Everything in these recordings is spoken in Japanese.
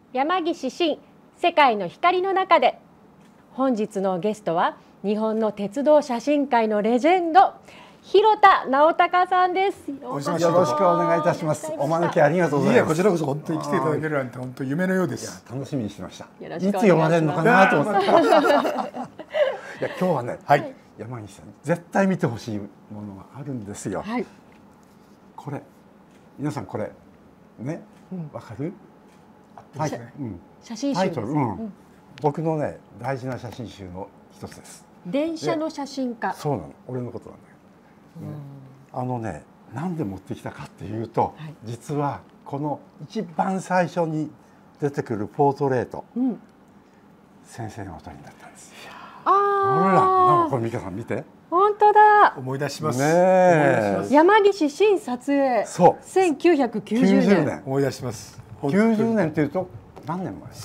山岸伸世界の光の中で。本日のゲストは日本の鉄道写真界のレジェンド広田直隆さんです。 よろしくお願いいたします。お招きありがとうございます。こちらこそ本当に来ていただけるなんて本当夢のようです。楽しみにしてました。いつ呼ばれるのかなと思って。いや今日はね、山岸さん絶対見てほしいものがあるんですよ。これ皆さんこれねわかる？ 写真集。 タイトル僕のね大事な写真集の一つです。 電車の写真家。 そうなの。俺のことなんだけど。なんで持ってきたかっていうと、実はこの一番最初に出てくるポートレート、先生がお撮りになったんです。ほら、なんかこれ美香さん見て。 本当だ。 思い出します。 山岸伸撮影。そう。1990年。 思い出します。 90年っていうと何年前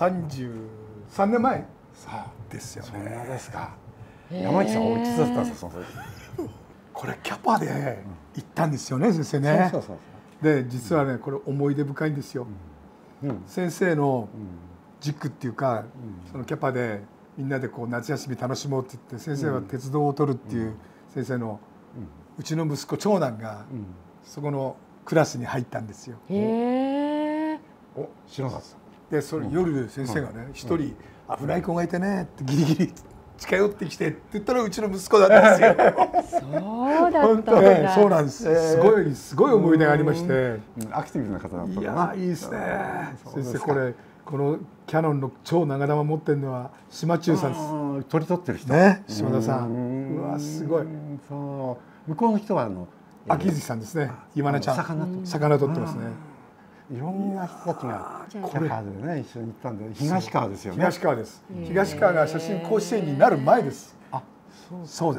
？33年前。ですよね。 そんなですか。山岸さんおいくつだったんですか、その時。 これキャパで行ったんですよね、先生ね。で実はねこれ思い出深いんですよ。先生の軸っていうか、そのキャパでみんなでこう夏休み楽しもうって言って、先生は鉄道を撮るっていう先生のうちの息子長男がそこのクラスに入ったんですよ。 お、知らなかった。 でそれ夜先生がね一人危ない子がいてねってギリギリ近寄ってきてって言ったらうちの息子だったんですよ。 そうだったんだ。 そうなんです。すごい思い出がありまして。 アクティブな方だったんだな。 いやいいですね。先生このキャノンの超長玉持ってるのは島忠さんです。 取り取ってる人。 ね、島田さん。うわすごい。 そう。向こうの人は秋月さんですね。今名ちゃん。魚取ってますね。 いろんな人たちがキャパでね一緒に行ったんで、東川ですよね。 東川です。東川が写真甲子園になる前です。あ、そうです。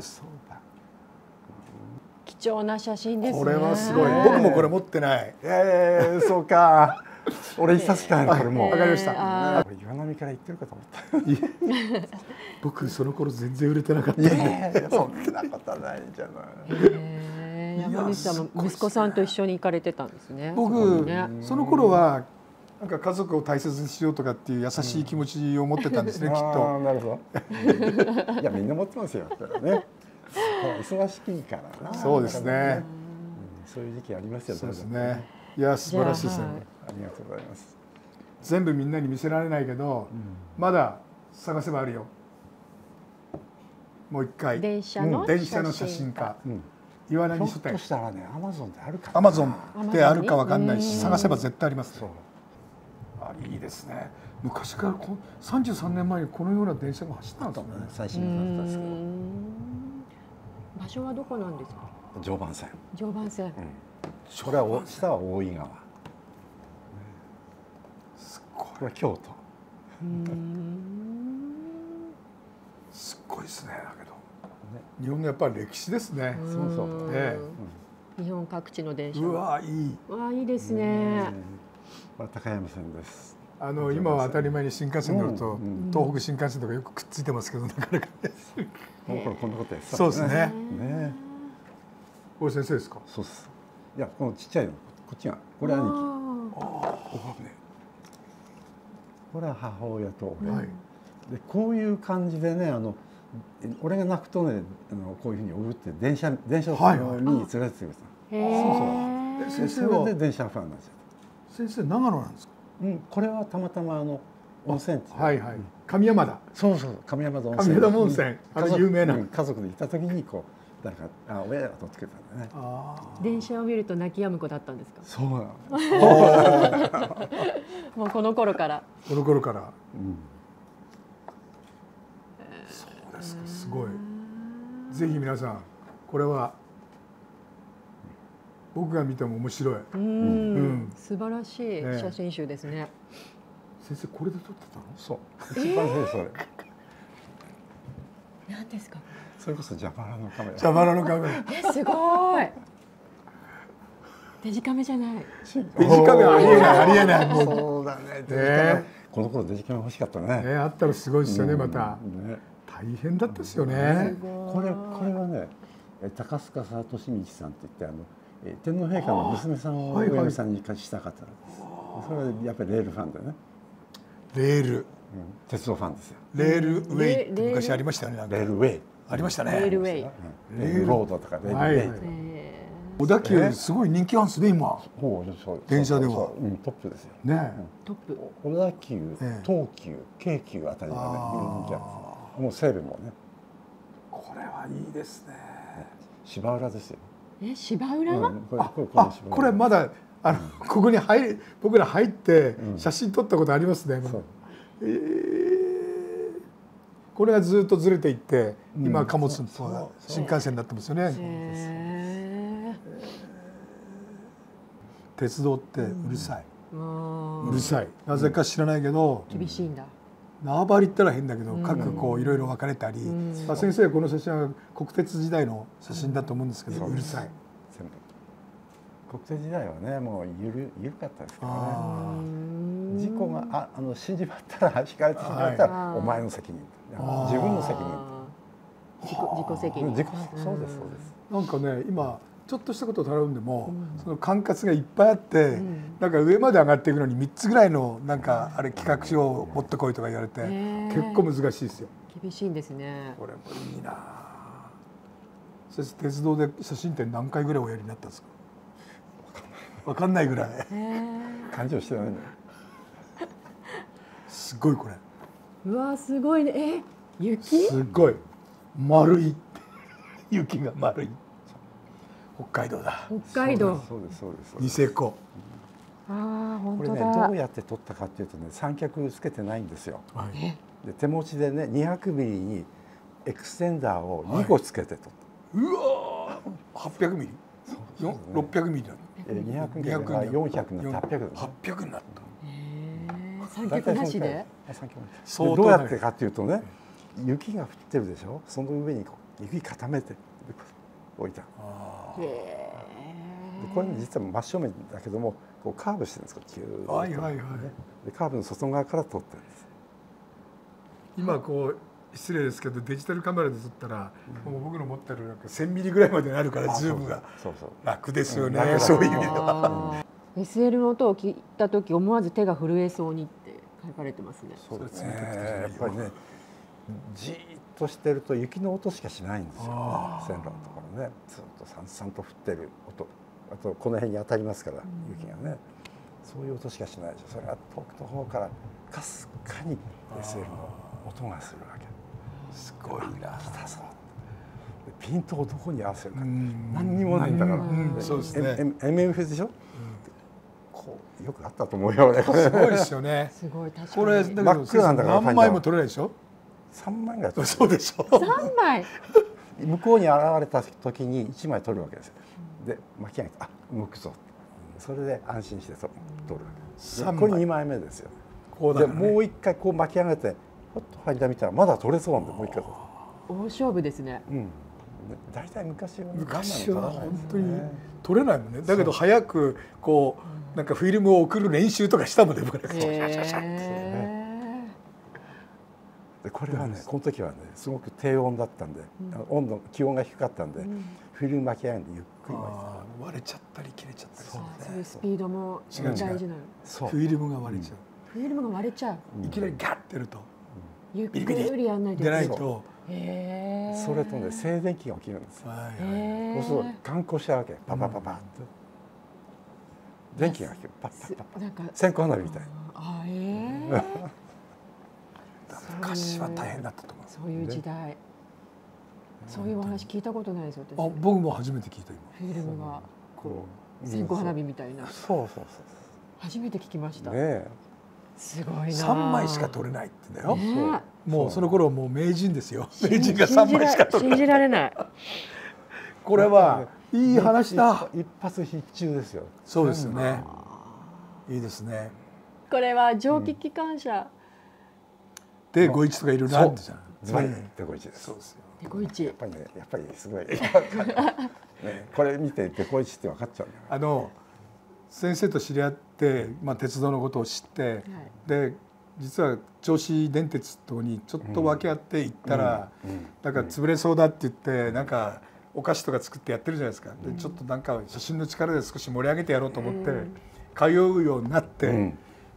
貴重な写真ですね。 これはすごい。僕もこれ持ってない。 そうか。俺一冊しかないのこれもう。 わかりました。 岩波から行ってるかと思った。 僕その頃全然売れてなかった。 そんなことないじゃない。 山岸さんも息子さんと一緒に行かれてたんですね。 僕その頃はなんか家族を大切にしようとかっていう優しい気持ちを持ってたんですね、きっと。 なるほど。いやみんな持ってますよ。ね。忙しいからな。 そうですね。 そういう時期ありますよ。 そうですね。いや素晴らしいですね。 ありがとうございます。 全部みんなに見せられないけど、まだ探せばあるよ。もう一回。 電車の写真家。岩波書店。 そしたらね、アマゾンであるか。 アマゾンであるかわかんないし、探せば絶対あります。いいですね。昔から33年前にこのような電車が走ったんですね。 最新のですけど。 場所はどこなんですか。 常磐線。 常磐線。 これは下は大井川。これは京都。 すっごいですね。だけど日本のやっぱり歴史ですね。 そうそう。 日本各地の電車。 うわいい。 いいですね。 これ高山線です。 今は当たり前に新幹線乗ると東北新幹線とかよくくっついてますけど、なかなかね。 こんなことやってた。 そうですね。これ先生ですか。 そうです。いやこのちっちゃいのこっちがこれ兄貴。これは母親と俺。でこういう感じでね俺が泣くとねこういうふうに追うって電車に連れてってくれた。そうそう。それで電車ファンなんですよ。 先生長野なんですか。 これはたまたま温泉地。 上山田。 そうそう上山田温泉。 上山田温泉有名な。 家族で行った時にこう誰か親が取ってくれたんだね。 電車を見ると泣き止む子だったんですか。 そうなの。 もうこの頃から。 この頃から。そうですか。すごい。ぜひ皆さんこれは僕が見ても面白い。 素晴らしい写真集ですね。 先生これで撮ってたの？ そう。一番最初それ。 何ですか。 それこそ蛇腹のカメラ。 蛇腹のカメラ。 すごい。デジカメじゃない。 デジカメありえないありえない。 そうだね。この頃デジカメ欲しかったね。 あったらすごいですよねまた。大変だったですよね。 これはね高須賀聡道さんって言って天皇陛下の娘さんをお嫁さんにした方なんです。それはやっぱりレールファンでね。 レール、 鉄道ファンですよ。 レールウェイって昔ありましたよね。 レールウェイありましたね。 レールウェイ、 レールロードとかレールウェイ。 小田急すごい人気あるんですね今。電車ではトップですよね。 トップ。 小田急、東急、京急あたりがね人気ある。もう西武もね。 これはいいですね。 芝浦ですよ。 芝浦？ これまだここに僕ら入って写真撮ったことありますね。これがずっとずれていって今貨物の新幹線になってますよね。鉄道ってうるさい、うるさい。なぜか知らないけど厳しいんだ。 縄張りったら変だけど各こういろいろ分かれたり、先生この写真は国鉄時代の写真だと思うんですけどうるさい。 国鉄時代はねもう緩かったですからね。事故が死んじまったらひかれてしまったらお前の責任、自分の責任、 自己責任。 そうですそうです。 なんかね今ちょっとしたことを頼んでもその管轄がいっぱいあってなんか上まで上がっていくのに3つぐらいのなんかあれ企画書を持ってこいとか言われて結構難しいですよ。 厳しいんですね。 これもいいな。先生鉄道で写真展何回ぐらいおやりになったんですか？分かんないぐらい。 感情してないね。 すごいこれ。 うわすごいね。雪？ すごい丸い。雪が丸い。北海道だ。 北海道。 そうですそうです。 ニセコ。 ああ本当だ。 これねどうやって撮ったかっていうとね三脚つけてないんですよ。で手持ちでね200ミリにエクステンダーを2個つけて撮った。 うわ800ミリ。600ミリだ。 200ミリが400になって 800になった。 三脚なしで？ どうやってかっていうとね雪が降ってるでしょ。その上に雪固めて置いた。これ実は真正面だけどもこうカーブしてるんですキューッと。でカーブの外側から撮ってるんです。 今こう失礼ですけどデジタルカメラで撮ったらもう僕の持ってるなんか1000ミリぐらいまであるからズームが楽ですよね。そういう意味では。 SL の音を聞いた時思わず手が震えそうにって書かれてますね。 そうですね。やっぱりねじーっとしてると雪の音しかしないんですよ。線路のところねずっとさんさんと降ってる音、あとこの辺に当たりますから雪がねそういう音しかしないでしょ。それが遠くの方からかすかに SL の音がするわけ。 すごいな。 来たぞ。ピントをどこに合わせるか何にもないんだから。 そうですね。 MF でしょ。こうよくあったと思うよね。 すごいですよね。 すごい確かに。 これ真っ暗なんだから何枚も撮れないでしょ。 3枚ぐらい。 そうでしょ。 3枚。 向こうに現れた時に1枚撮るわけですよ。で巻き上げて動くぞ。それで安心して撮るわけ。これ2枚目ですよ。でもう一回こう巻き上げて。ほっと間見たらまだ取れそうなんでもう一回大勝負ですね。 大体昔は本当に取れないもんね。だけど早くこうなんかフィルムを送る練習とかしたもんね。僕らこれはねこの時はねすごく低温だったんで気温が低かったんでフィルム巻き上げてゆっくり割れちゃったり切れちゃったり。 そういうスピードも大事なの。 フィルムが割れちゃう。 フィルムが割れちゃう。 いきなりガッてやると。 ゆっくりやんないと。 出ないと。 それとね静電気が起きるんですよ。そうすると眼光しちゃうわけ。パパパパって電気が起きる。パッパッパッパッ。線香花火みたい。 昔は大変だったと思う。 そういう時代。そういうお話聞いたことないですよ。 僕も初めて聞いた今。フィルムがこう線香花火みたいな。 そう。 初めて聞きました。 ね。 すごいな。 3枚しか取れないってだよ。もうその頃もう名人ですよ。名人が3枚しか取れない。 信じられない。 これはいい話だ。 一発必中ですよ。 そうですよね。いいですね。 これは蒸気機関車で5一とかいろいろあるんじゃん。 ズバリで5一です。 そうですよ。 で5一。 やっぱりすごい。これ見てで5一って分かっちゃうね。先生と知り合って、鉄道のことを知って、で実は銚子電鉄とにちょっと分け合って行ったら、なんか潰れそうだって言ってなんかお菓子とか作ってやってるじゃないですか。でちょっとなんか写真の力で少し盛り上げてやろうと思って通うようになって、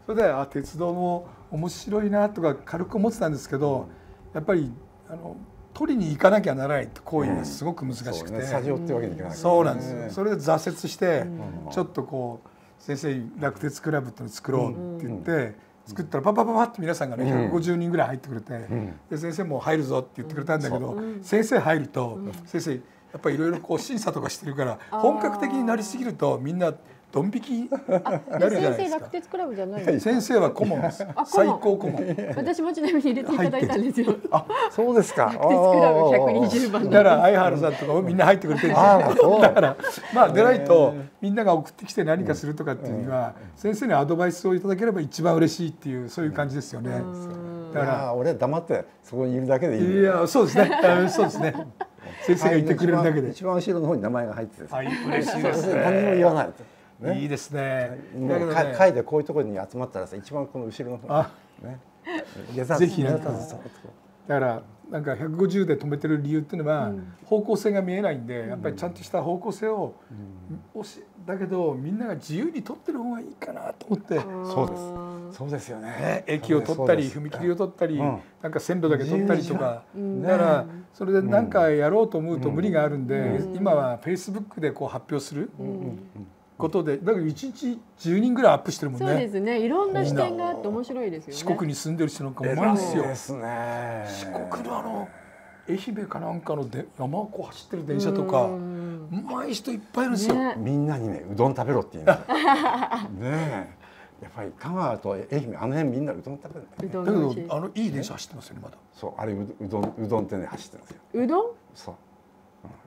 それで鉄道も面白いなとか軽く思ってたんですけど、やっぱり取りに行かなきゃならないって行為がすごく難しくて、 スタジオってわけにいかない。 そうなんですよ。それで挫折してちょっとこう先生落鉄クラブってのを作ろうって言って作ったらパパパパッと皆さんがね150人ぐらい入ってくれて、で先生も入るぞって言ってくれたんだけど、先生入ると先生やっぱりいろいろこう審査とかしてるから本格的になりすぎるとみんなドン引きになるじゃないですか。 先生落鉄クラブじゃない。 先生は顧問です。最高顧問。 私もちなみに入れていただいたんですよ。 あ、そうですか。 落鉄クラブ120番。 だから相原さんとかもみんな入ってくれてるんですよ。だからまあ出ないとみんなが送ってきて何かするとかっていうには先生にアドバイスをいただければ一番嬉しいっていうそういう感じですよね。 だから俺は黙ってそこにいるだけでいい。 いや、そうですね。そうですね。先生がいてくれるだけで。 一番後ろの方に名前が入ってて。 嬉しいですね。 何も言わない。 いいですね。 会でこういうところに集まったらさ、一番この後ろの方ね。 ぜひなんかだからなんか150で止めてる理由っていうのは方向性が見えないんで、やっぱりちゃんとした方向性をだけどみんなが自由に取ってる方がいいかなと思って。 そうですよね。 駅を取ったり踏切を取ったりなんか線路だけ取ったりとか、だからそれで何かやろうと思うと無理があるんで、今はフェイスブックでこう発表することで、だけど1日10人ぐらいアップしてるもんね。 そうですね。いろんな視点があって面白いですよね。 四国に住んでる人なんかうまいんですよ。 四国の愛媛かなんかの山をこう走ってる電車とかうまい人いっぱいいるんですよ。 みんなにね、うどん食べろって言うんですよ。ねえ、やっぱり香川と愛媛あの辺みんなうどん食べる。 だけどいい電車走ってますよねまだ。 そう、あれうどんってね走ってるんですよ。 うどん？ そう。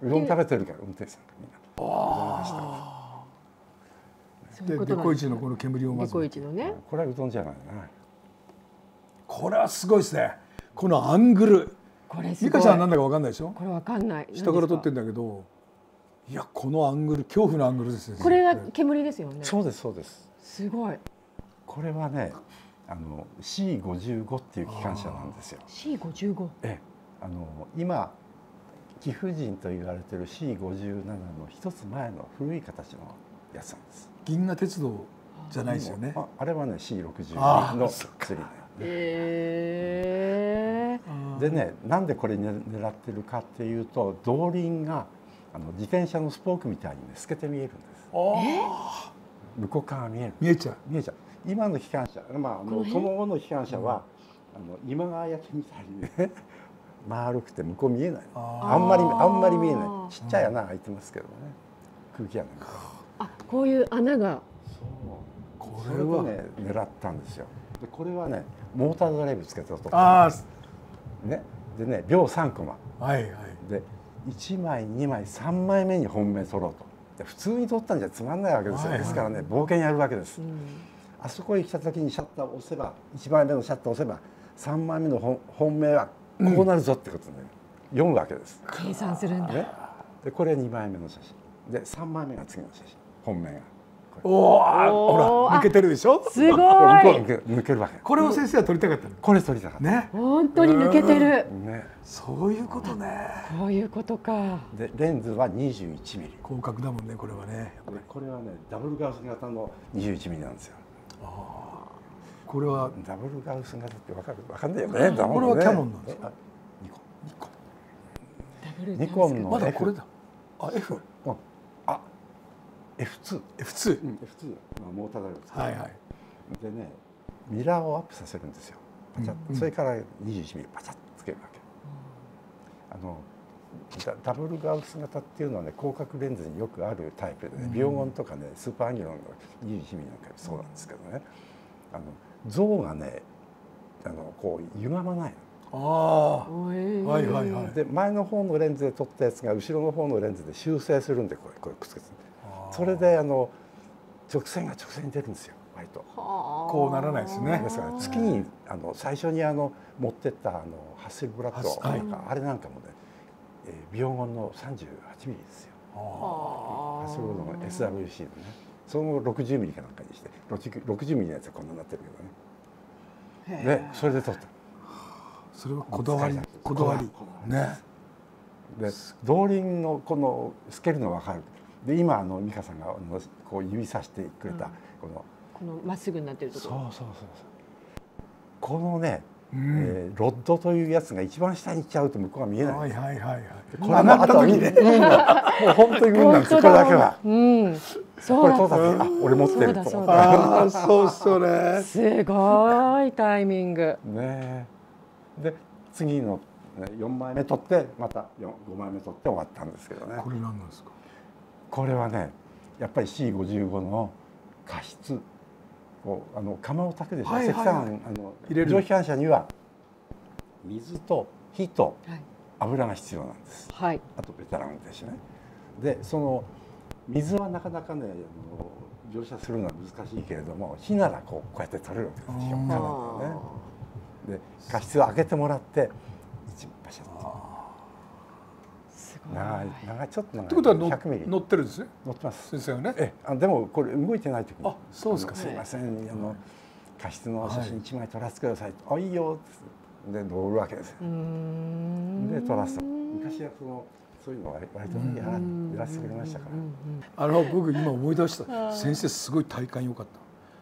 うどん食べてるから運転手さんがみんな。 でデコイチのこの煙をまず。 デコイチのね。 これはうどんじゃないな。 これはすごいですね。このアングル。 これ美香ちゃんなんだかわかんないでしょ。 これわかんない。 下から撮ってんだけど、いやこのアングル恐怖のアングルですね。 これが煙ですよね。 そうですそうです。 すごい。 これはね、C55 っていう機関車なんですよ。 C55。 今貴婦人と言われてる C57 の一つ前の古い形のやつなんです。 銀河鉄道じゃないですよね。 あれはね C62 の薬でね、なんでこれ狙ってるかっていうと、動輪が自転車のスポークみたいにね透けて見えるんです。向こう側が見えちゃう。今の機関車、その後の機関車は今川焼きみたいにね丸くて向こう見えない。あんまり見えない。ちっちゃい穴開いてますけどね、空気穴が。 こういう穴が。 これをね狙ったんですよ。でこれはねモータードライブつけたと。ね、でね秒3コマ。で1枚2枚3枚目に本命取ろうと。で普通に取ったんじゃつまんないわけですよ。ですからね冒険やるわけです。あそこへ来た時にシャッターを押せば、1枚目のシャッターを押せば3枚目の本命はこうなるぞってことで読むわけです。 計算するんだ。 でこれ2枚目の写真で3枚目が次の写真、本命が。 ほら抜けてるでしょ。 すごい。 抜けるわけ。 これを先生は撮りたかったの。 これ撮りたかったね。 本当に抜けてる。 そういうことね。 こういうことか。 でレンズは21ミリ。 広角だもんねこれはね。 これはねダブルガウス型の21ミリなんですよ。 これはダブルガウス型ってわかんないよね。 これはキャノンなんですか。 ニコンのまだこれだ。F。 F2。モータードライブです。でね、ミラーをアップさせるんですよ。パチャッ。それから21ミリパチャッとつけるわけ。ダブルガウス型っていうのはね、広角レンズによくあるタイプでね、ビオゴンとかね、スーパーアンギュラーの21ミリなんかそうなんですけどね、像がね、こう歪まないの。で前の方のレンズで撮ったやつが後ろの方のレンズで修正するんでこれくっつけて、それで直線が直線に出るんですよ割と。 こうならないですね。 ですから月に最初に持ってったハッセルブラッドなんかあれなんかもね、ビオゴンの38ミリですよ。ハッセルブラッドの SWC のね、その60ミリかなんかにして60ミリのやつはこんなになってるけどね。でそれで撮った。それはこだわりね。で動輪のこの透けるの分かる。で今美香さんがこう指さしてくれたこのこのまっすぐになってるところ。 そう。このね、ロッドというやつが一番下に行っちゃうと向こうが見えない。これの後にね、もう本当に運なんですよ、これだけは。これそうだって、俺持ってると。 そうね。 すごいタイミング。 ね。で次の4枚目取ってまた5枚目取って終わったんですけどね。 これ何なんですか？ これはね、やっぱり C55 の加湿。釜を炊くでしょ。石炭蒸気反射には水と火と油が必要なんです。あとベテランですね。でその水はなかなかね乗車するのは難しいけれども、火ならこうやって取れるわけですよ。で加湿を開けてもらって一パシャッと。長いちょっと長い。 ってことは乗ってるんですね。 乗ってます。 先生はね。 でもこれ動いてない時に。 そうですか。 すいません、加湿の写真1枚撮らせてください。いいよで乗るわけですよ。で撮らすと。昔はそういうの割とやらせてくれましたから。 僕今思い出した。先生すごい体感良かった。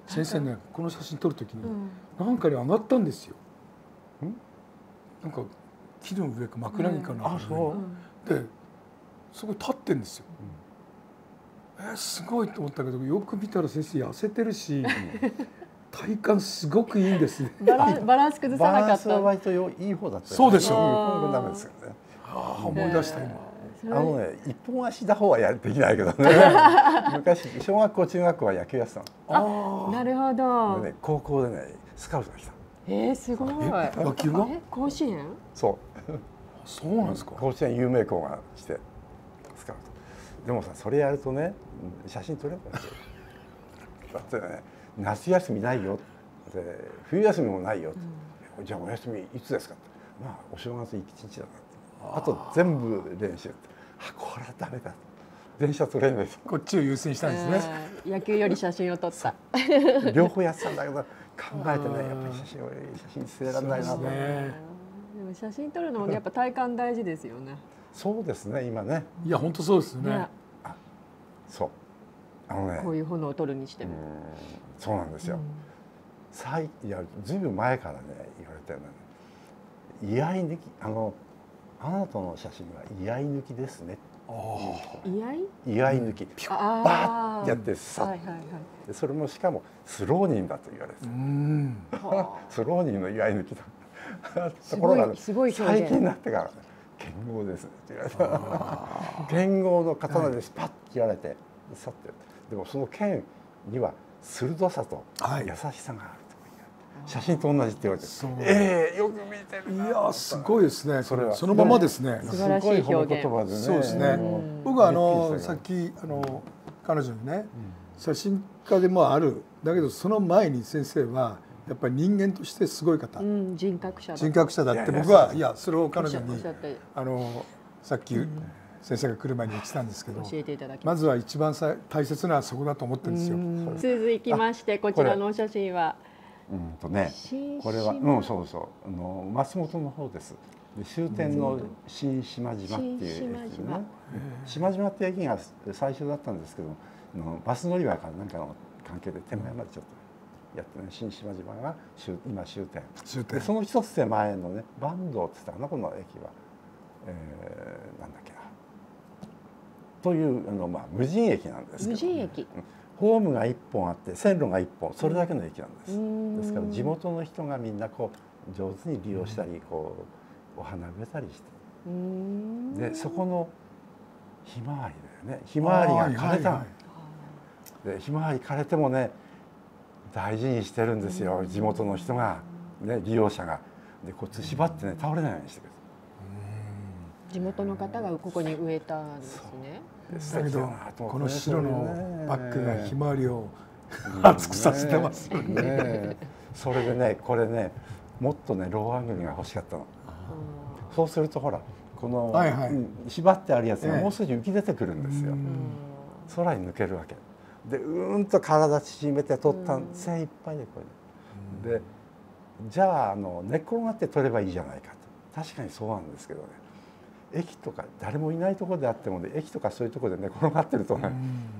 先生ね、この写真撮る時になんかに上がったんですよ。なんか木の上か枕木かな。で、そこ立ってんですよ。すごいと思ったけど、よく見たら先生痩せてるし、体感すごくいいんですね。 バランス崩さなかった。バランスは割といい方だった。 そうでしょ。 これダメですよね。 思い出した今。 一本足打法はできないけどね。昔小学校中学校は野球やってたの。なるほど。 でね、高校でねスカウトが来た。 すごい。 野球が？ 甲子園？ そうなんですか。 甲子園有名校が来てスカウト。でもさ、それやるとね、写真撮れないんですよ。だってね、夏休みないよって、冬休みもないよって、じゃあお休みいつですかって、お正月1日だなって、あと全部練習って、これはダメだと、電車撮れないです。 こっちを優先したんですね。 野球より写真を撮った。 両方やってたんだけど、考えてね、やっぱり写真捨てられないなと。 でも写真撮るのもやっぱ体感大事ですよね。 そうですね、今ね。 いや本当そうですね。 そう。 こういう炎を撮るにしても。 そうなんですよ。いや、ずいぶん前からね言われてるのね。居合抜き、あなたの写真は居合抜きですね。居合抜き。バーッやってさ。それもしかもスローニンだと言われて。スローニンの居合抜きだ。ところが最近になってから剣豪ですねって言われた。剣豪の刀でスパッと切られて去ってる。でもその剣には鋭さと優しさがあるとか写真と同じって言われて、よく見てるな。 いやすごいですね。それはそのままですね。 素晴らしい表現。 そうですね。僕はさっき彼女にね、写真家でもあるだけどその前に先生はやっぱり人間としてすごい方、 人格者だって僕は、いやそれを彼女にさっき先生が来る前に言ってたんですけど、まずは一番大切なそこだと思ってるんですよ。 続きましてこちらのお写真はこれはそう松本の方です。終点の新島島っていう駅ですね。島島って駅が最初だったんですけど、バス乗り場から何かの関係で手前までちょっとやってね、新島島が今終点で、その一つ手前のね坂東って言ったかな、この駅は、なんだっけなという無人駅なんですけど、 無人駅、 ホームが1本あって線路が1本、それだけの駅なんです。ですから地元の人がみんなこう上手に利用したり、こうお花植えたりして、でそこのひまわりだよね、ひまわりが枯れた、でひまわり枯れてもね大事にしてるんですよ、地元の人が、ね、利用者が。でこう縛ってね倒れないようにしてくれる。 地元の方がここに植えたんですね。 だけどこの白のバッグがひまわりを熱くさせてますよね。 それでね、これねもっとねローアングルが欲しかったの。そうするとほらこの縛ってあるやつがもう少し浮き出てくるんですよ。空に抜けるわけで、と体縮めて取った精いっぱいでこれで、じゃあ寝っ転がって取ればいいじゃないかと。確かにそうなんですけどね、駅とか誰もいないところであってもね、駅とかそういうところで寝転がってるとね、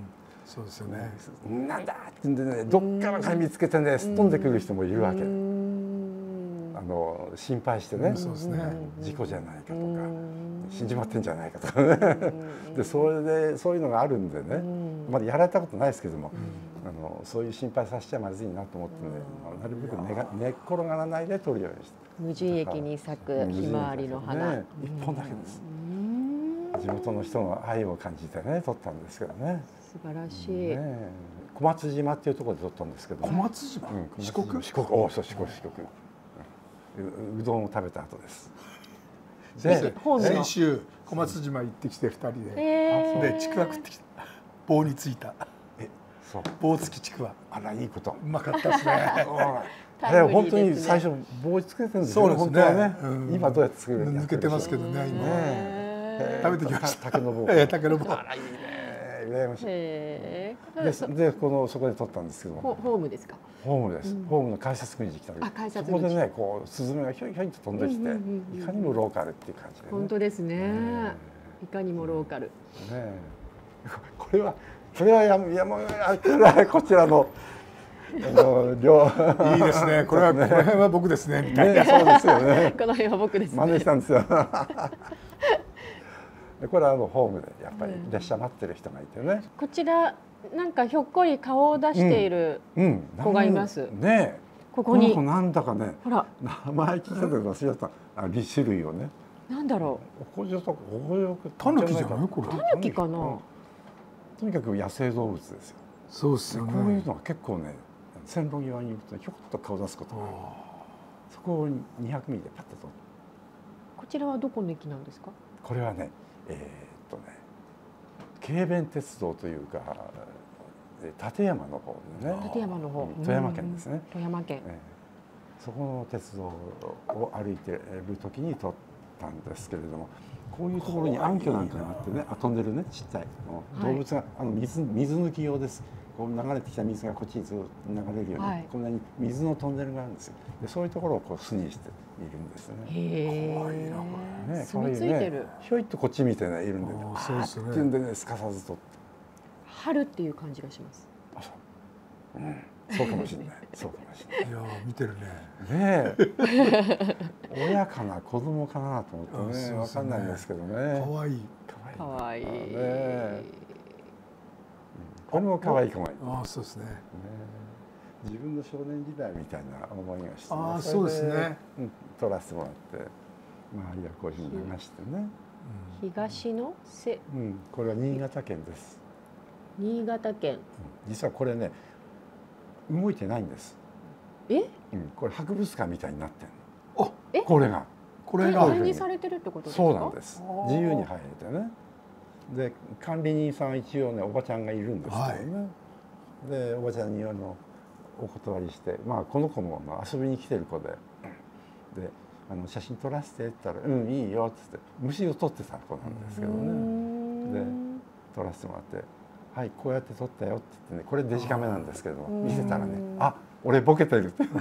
そうですよね。 なんだって言うんでね、どっからか見つけてね、すっ飛んでくる人もいるわけ。心配してね、事故じゃないかとか死んじまってんじゃないかとかねでそれでそういうのがあるんでね、まだやられたことないですけども、そういう心配させちゃまずいなと思ってね、なるべく寝っ転がらないで撮るようにして。 無人駅に咲くひまわりの花、 一本だけです。地元の人の愛を感じてね撮ったんですけどね。 素晴らしい。 小松島っていうところで撮ったんですけど。 小松島。四国。 四国。おお、そう、四国。うどんを食べた後です。 で、先週小松島行ってきて2人で、ちくわ食ってきた。棒についた。 そう。 棒付きちくわ。 あら、いいこと。 うまかったですね。 本当に最初棒つけてるんですよね。本当はね。今どうやって作る？ 抜けてますけどね。今。食べてきました。 竹の棒。 竹の棒。 あら、いいね。羨ましい。で、そこで撮ったんですけど。 ホームですか。 ホームです。ホームの改札口に来た時。そこでね、こうスズメがひょいひょいと飛んできて、いかにもローカルっていう感じで。 本当ですね。いかにもローカル。 ね。これはこちらの。 いいですね。この辺は僕ですね。みたいな。 そうですよね。 この辺は僕ですね。 真似したんですよ。これはホームでやっぱり列車待ってる人がいてね。 こちらなんかひょっこり顔を出している子がいます。 ね。 ここに。 この子なんだかね。ほら。名前聞いたけど忘れちゃった。種類をね。 なんだろう。おこじょとかタヌキじゃないこれ。 タヌキかな。 とにかく野生動物ですよ。 そうですよね。 こういうのは結構ね。線路際にいるとひょこっと顔出すことがある。そこを200ミリでパッと撮る。 こちらはどこの駅なんですか？ これはね、京弁鉄道というか館山の方でね。 館山の方。 富山県ですね。 富山県。 そこの鉄道を歩いている時に撮ったんですけれども、こういうところに暗渠なんかがあってね、飛んでるね、ちっちゃい動物が水抜き用です。こう流れてきた水がこっちにずっと流れるように、こんなに水のトンネルがあるんですよ。で、そういうところをこう巣にしているんですね。 怖いなこれ。住み着いてる。 ひょいっとこっち見てねいるんで、そうですね。っていうんでね、すかさずとって。 春っていう感じがします。 あ、そう。そうかもしれない。そうかもしれない。 いや見てるね。ねえ。親かな子供かなと思ってね、わかんないんですけどね。 可愛い。 可愛い。 これも可愛い子がいい。 ああ、そうですね。 自分の少年時代みたいな思いがして、 ああ、そうですね。 撮らせてもらって、周りはこういうふうに流してね。 東の瀬。 これは新潟県です。 新潟県。 実はこれね、動いてないんです。これ博物館みたいになってるの。これが。 展示されてるってことですか？ そうなんです。自由に入れてね。で、管理人さんは一応ね、おばちゃんがいるんですけどね。で、おばちゃんにお断りして、まあこの子も遊びに来てる子で、で、写真撮らせてって言ったら、いいよっつって虫を撮ってた子なんですけどね。で、撮らせてもらって、はい、こうやって撮ったよって言ってね、これデジカメなんですけども、見せたらね、あ、俺ボケてるって。僕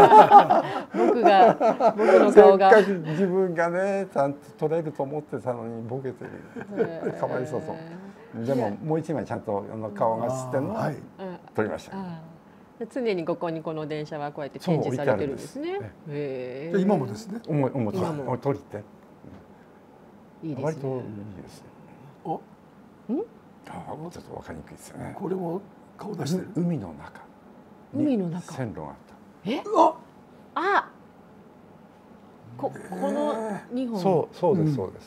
の顔が。 せっかく自分がね、ちゃんと撮れると思ってたのにボケてる。かわいそうと。でももう一枚ちゃんと顔が映ってるのを撮りました。 常にここにこの電車はこうやって展示されてるんですね。 今もですね。 撮りて。 いいですね。 割といいですね。お、ちょっと分かりにくいですよね。 これも顔出してる。 海の中。線路があった。 あ、この2本。 そうですそうです。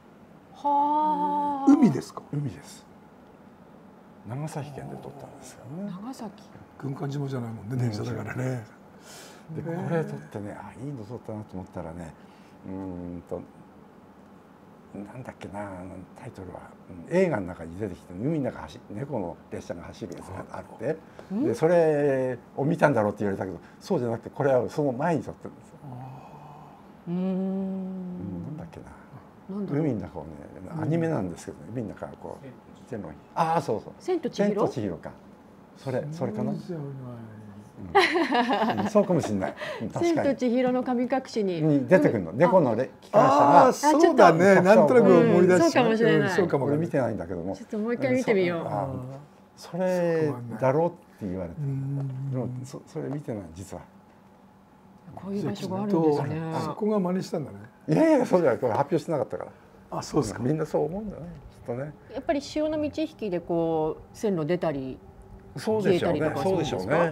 はあ。 海ですか？ 海です。長崎県で撮ったんですよね。 長崎。 軍艦島じゃないもんね、電車だからね。 でこれ撮ってね、あ、いいの撮ったなと思ったらね、なんだっけな、タイトルは映画の中に出てきて、海の中猫の列車が走るやつがあって、でそれを見たんだろうって言われたけど、そうじゃなくてこれはその前に撮ってるんですよ。なんだっけな、海の中をね、アニメなんですけどね、海の中がこう線路に、ああそうそう、 千と千尋か、それかな。そうかもしれない。 千と千尋の神隠しに出てくるの、猫の機関車が。 そうだね、なんとなく思い出して。 そうかもしれない。 そうかも。俺見てないんだけども。 ちょっともう一回見てみよう。 それだろうって言われて、でもそれ見てない実は。 こういう場所があるんですね。 そこが真似したんだね。 いやいや、そうじゃない、これ発表してなかったから。 あ、そうですか。 みんなそう思うんだね、きっとね。 やっぱり潮の満ち引きでこう線路出たりそうでしょうね。そうでしょうね。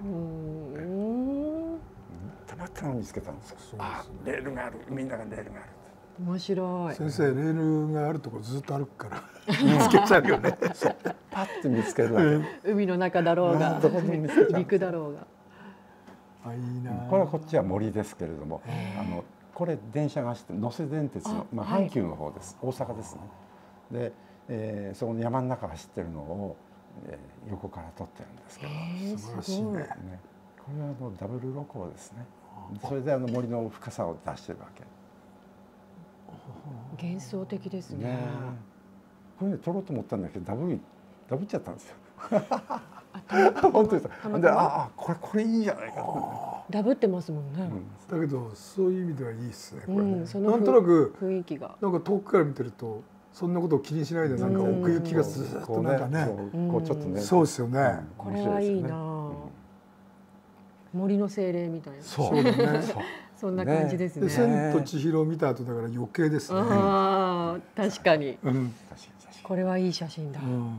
たまたま見つけたんですよ。あ、レールがある、みんながレールがある。 面白い。 先生、レールがあるとこずっと歩くから見つけちゃうよね。 パッと見つけるわけ。 海の中だろうが、陸だろうが。 あ、いいな。 これはこっちは森ですけれども、これ電車が走って能勢電鉄の阪急の方です。大阪ですね。で、その山の中走ってるのを横から撮ってるんですけど、 素晴らしいね。 これはダブル露光ですね。それで森の深さを出してるわけ。 幻想的ですね。 これね、撮ろうと思ったんだけどダブっちゃったんですよ。本当です。で、これいいじゃないか。 ダブってますもんね。 だけどそういう意味ではいいですね。これなんとなく雰囲気がなんか遠くから見てるとそんなことを気にしないでなんか奥行きがずっとなんかね、 こうちょっとね。 そうですよね。 これはいいな。森の精霊みたいな。 そうだね。 そんな感じですね。 千と千尋を見た後だから余計ですね。 ああ、確かに。これはいい写真だ。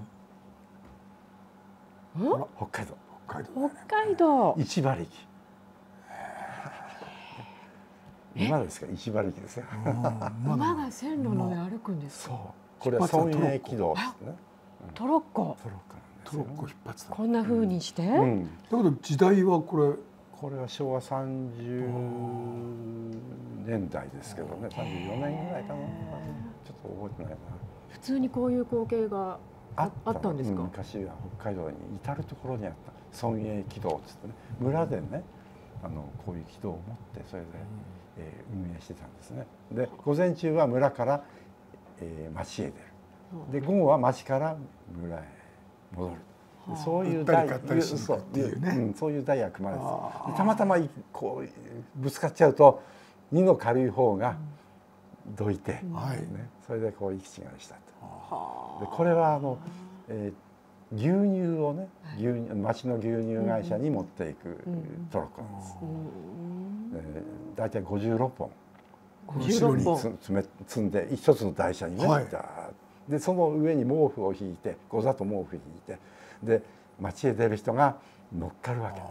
北海道。 北海道。 一馬力。馬ですか、一馬力ですよ。 馬が線路の上歩くんですか。 これは村営軌道ですね。 トロッコ。 トロッコ引っ張ってた。 こんな風にして。だけど時代はこれは昭和30年代ですけどね、34年ぐらいかな。ちょっと覚えてないな。 普通にこういう光景があったんですか。 昔は北海道に至る所にあった村営軌道っつってね、村でね、こういう軌道を持ってそれで運営してたんですね。で、午前中は村から町へ出る。で、午後は町から村へ戻る。そういうダイヤ組まれてた。たまたまこうぶつかっちゃうと荷の軽い方がどいて、それでこう行き違いしたと。で、これは牛乳をね、町の牛乳会社に持っていくトロッコなんです。だいたい56本積んで一つの台車にね、でその上に毛布を引いて、ござと毛布引いて、で町へ出る人が乗っかるわけ。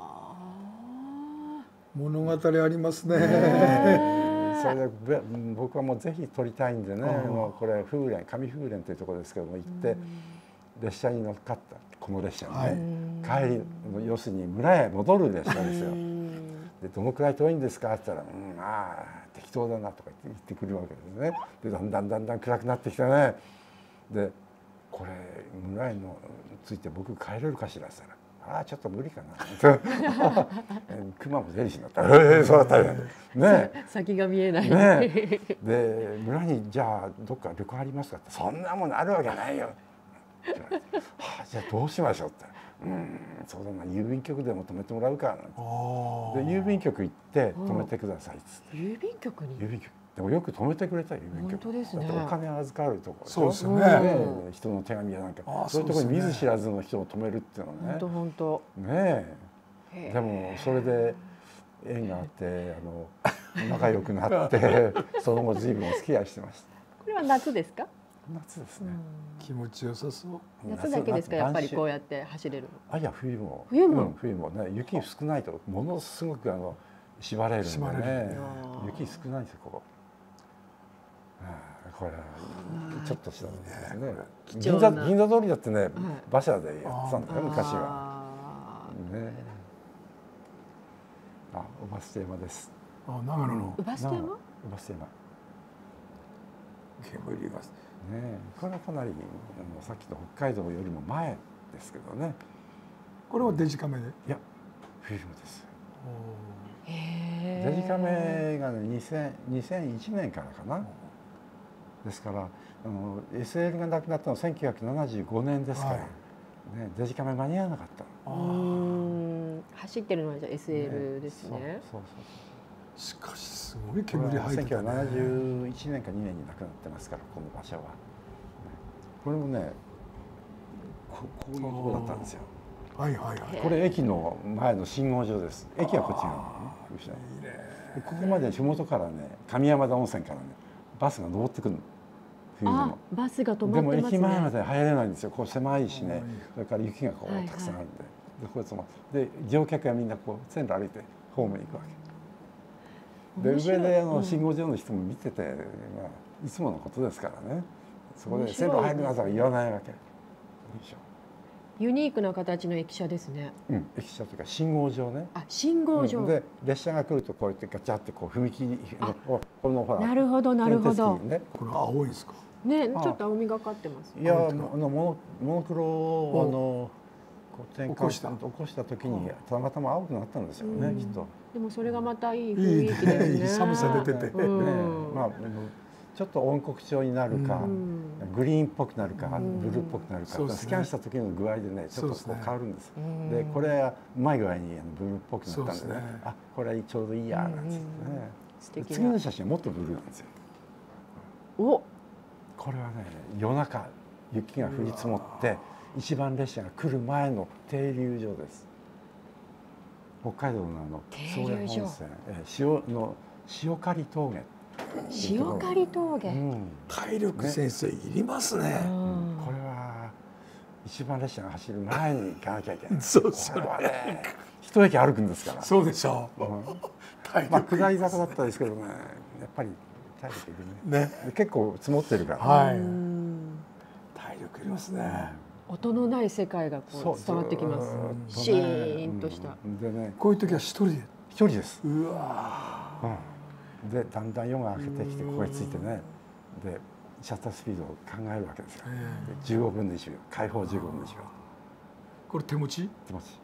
物語ありますね。 それで僕はもうぜひ撮りたいんでね、これ風蓮、上風蓮というところですけども、行って列車に乗っかった、この列車にね、帰り、要するに村へ戻る列車ですよ。で、どのくらい遠いんですかって言ったら「まあ適当だな」とか言ってくるわけですね。で、だんだん暗くなってきてね、でこれ村へのついて僕帰れるかしらって言ったら「ああちょっと無理かな」熊も出るしなった。そうだったよね。 先が見えない。 で、村にじゃあどっか旅行ありますかって、そんなものあるわけないよ。じゃあどうしましょうって。そうだな、郵便局でも止めてもらうかなんて。で、郵便局行って止めてくださいっつって。 郵便局に。 郵便局。でもよく止めてくれた郵便局。 本当ですね。 お金預かるところ。 そうですよね。 人の手紙やなんか、そういうところに見ず知らずの人を止めるっていうのね。 本当。 ねえ。でもそれで縁があって仲良くなってその後随分お付き合いしてました。 これは夏ですか？ 夏ですね。 気持ちよさそう。 夏だけですか、やっぱりこうやって走れるの。 いや、冬もね、雪少ないとものすごく縛れるんでね。雪少ないんですよ、ここ。これちょっとしたんですね。銀座通りだってね、馬車でやってたんだよ昔は。ね。ウバステ山です。 長野の。 ウバステ山？ ウバステ山。 煙が。 ね、これはかなりさっきの北海道よりも前ですけどね。 これはデジカメで？いや、フィルムです。デジカメがね、2001年からかな。ですからSL がなくなったのは1975年ですから、ね、デジカメ間に合わなかった。 走ってるのはじゃあ SL ですね。 しかしすごい煙入ってたね。 1971年か2年に亡くなってますから、この馬車は。これもね、 こういうとこだったんですよ。 はいはいはい。 これ駅の前の信号場です。駅はこっち側ね。ここまで麓からね、上山田温泉からね、バスが登ってくるの。冬でも。 バスが止まってますね。 でも駅前まで入れないんですよ。こう狭いしね。それから雪がこうたくさんあるんで、でこれ詰まって、で乗客がみんなこう線路歩いてホームに行くわけ。で上で信号場の人も見てて、まあいつものことですからね。そこで線路入るなとは言わないわけ。 ユニークな形の駅舎ですね。 駅舎というか信号場ね。 信号場。 で列車が来るとこうやってガチャってこう踏切このほら。 なるほどなるほど。 これ青いですか。 ね、ちょっと青みがかってます。 いやモノクロを起こした時にたまたま青くなったんですよね、きっと。 でもそれがまたいい雰囲気ですね。 寒さ出てて。 まあちょっと温黒調になるか、グリーンっぽくなるか、ブルーっぽくなるか、スキャンした時の具合でね、ちょっとこう変わるんです。で、これはうまい具合にブルーっぽくなったんでね、あ、これちょうどいいやなんつってね。次の写真はもっとブルーなんですよ。これはね、夜中雪が降り積もって一番列車が来る前の停留所です。北海道の宗谷本線、塩刈峠。 塩刈峠。 体力先生いりますね。 これは一番列車が走る前に行かなきゃいけない。 そうそれはね、一駅歩くんですから。 そうでしょう。 まあ下り坂だったですけどね、やっぱり体力いるね。結構積もってるから。体力いりますね。 音のない世界がこう伝わってきます。シーンとした。 でね、こういう時は一人で。 一人です。 うわ。 でだんだん夜が明けてきてここへついてね、でシャッタースピードを考えるわけですよ。15分の1秒、開放15分の1秒。 これ手持ち？ 手持ち。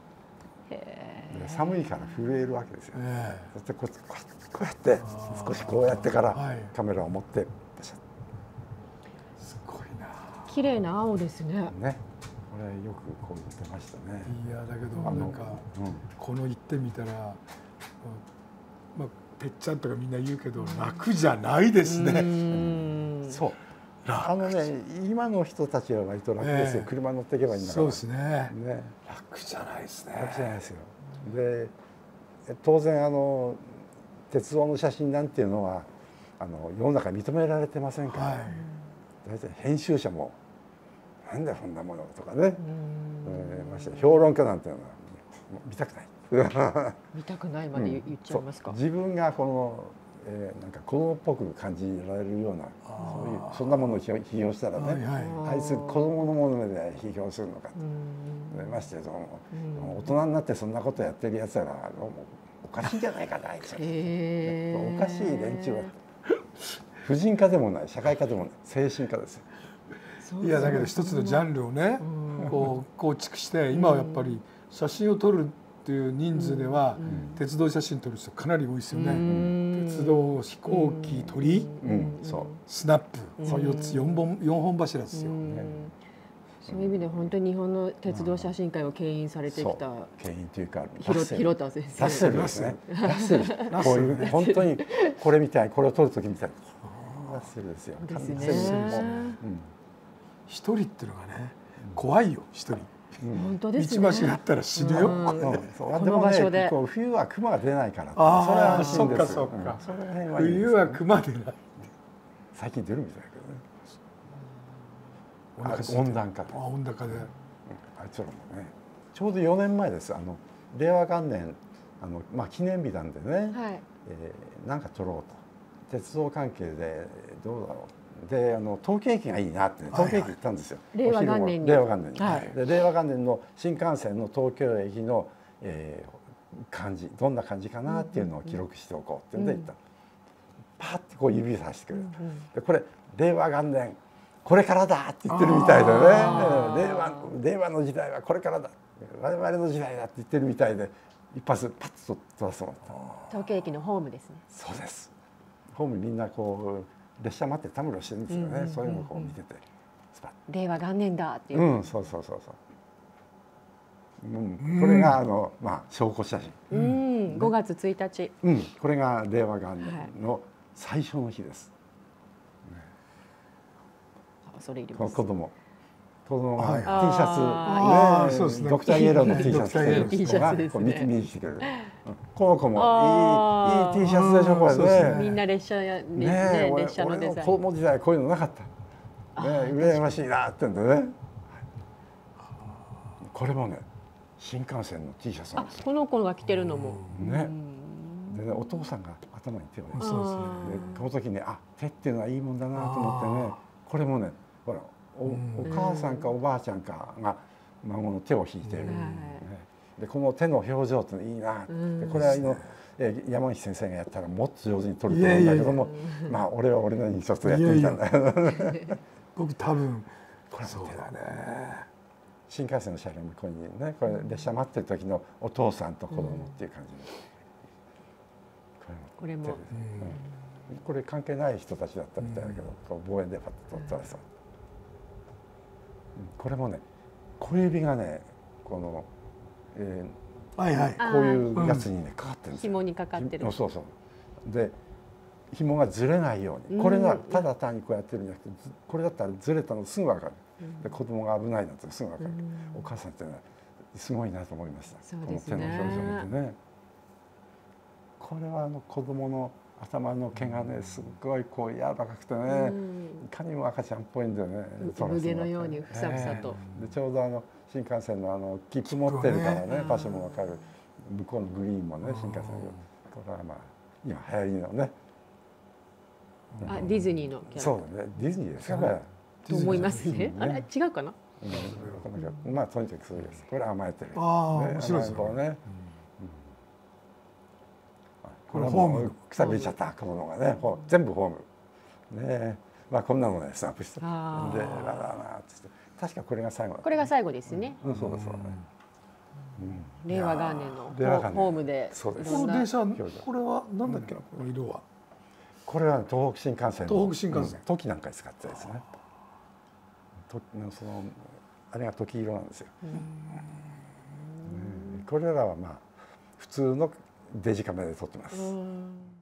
寒いから震えるわけですよ。そしてこうやって少しこうやってからカメラを持ってパシャッ。 すごいな。 綺麗な青ですね。 ね、これよくこう言ってましたね。 いやだけどなんかこの行ってみたら、まあてっちゃんとかみんな言うけど楽じゃないですね。 そう。今の人たちは割と楽ですよ。車乗っていけばいいんだから。 そうですね。楽じゃないですね。 楽じゃないですよ。で、当然鉄道の写真なんていうのは世の中認められてませんから。大体編集者もなんだよそんなものとかね。まして評論家なんていうのは見たくない。 見たくないまで言っちゃいますか。 自分がなんか子供っぽく感じられるようなそんなものを批評したらね、あいつ子供のもので批評するのかまして大人になってそんなことやってるやつらがおかしいんじゃないかなあいつおかしい連中は婦人科でもない社会科でもない精神科ですよ。 いやだけど一つのジャンルをねこう構築して今はやっぱり写真を撮るっていう人数では鉄道写真撮る人かなり多いですよね。鉄道、飛行機、鳥、スナップ、4つ4本柱ですよ。 そういう意味で本当に日本の鉄道写真界を牽引されてきた牽引というか広田先生。 ラッセルですね。ラッセルこういう本当にこれみたいこれを撮る時みたいラッセルですよ。 ですね。 一人っていうのがね怖いよ一人。 本当ですね。 道間違ったら死ぬよ。 この場所で。 冬は熊が出ないから。 それは安心です。そうか。冬は熊出ない。 最近出るみたいだけどね。温暖化で。 温暖化で。 あいつらもね。ちょうど4年前です。令和元年まあ記念日なんでね。なんか撮ろうと。鉄道関係でどうだろう。で東京駅がいいなって東京駅行ったんですよ。 令和元年に。 令和元年に。で令和元年の新幹線の東京駅の感じどんな感じかなっていうのを記録しておこうっていうんで行った。パッてこう指さしてくれる。でこれ令和元年これからだって言ってるみたいでね。令和の時代はこれからだ。我々の時代だって言ってるみたいで一発パッと撮らせてもらった。 東京駅のホームですね。 そうです。ホームみんなこう。列車待ってたむろしてるんですよね。そういうのをこう見てて、 令和元年だっていう。 そう。これがまあ証拠写真。5月1日。 これが令和元年の最初の日です。 それ入れます。 子供子供が T シャツドクターイエローの T シャツ着てる人が見に来てくれる。この子もいい T シャツでしょこれね。 みんな列車のデザイン。 子供時代こういうのなかった。羨ましいなってんでね。これもね新幹線の T シャツなんですよ。 この子が着てるのも。 ね。でねお父さんが頭に手をね。でこの時に手っていうのはいいもんだなと思ってね。これもねほらお母さんかおばあちゃんかが孫の手を引いてる。でこの手の表情っていいな。これは山口先生がやったらもっと上手に撮ると思うんだけども、まあ俺は俺なりにちょっとやってみたんだよ。 僕多分これそうだね。新幹線の車両の向こうにねこれ列車待ってる時のお父さんと子供っていう感じで。 これも。 これ関係ない人たちだったみたいだけど、望遠でパッと撮ったらさ。これもね小指がねこのこういうやつにねかかってるんですよ。 紐にかかってる。 そうそう。で紐がずれないように、これがただ単にこうやってるんじゃなくて、これだったらずれたのすぐ分かる。で子供が危ないなんてすぐ分かる。お母さんってねすごいなと思いました。この手の表情見てね。これは子供の頭の毛がねすごいこう柔らかくてね、いかにも赤ちゃんっぽいんだよね。 産毛のようにふさふさと。 でちょうど新幹線の切符持ってるからね場所も分かる。向こうのグリーンもね新幹線これはまあ今流行りのね。 ディズニーのキャラ。 そうだねディズニーですかね。 と思いますね。あれ違うかな。 まあとにかくそうです。これ甘えてる。 面白いですね。これホームくたびれちゃった小物がね全部ホームね。まあこんなのねスナップしてで確かこれが最後。 これが最後ですね。 そうそうね。 令和元年のホームで。 この電車これはなんだっけなこの色は。 これは東北新幹線。 東北新幹線。 時なんか使ってですね。あれが時色なんですよ。これらはまあ普通のデジカメで撮ってます。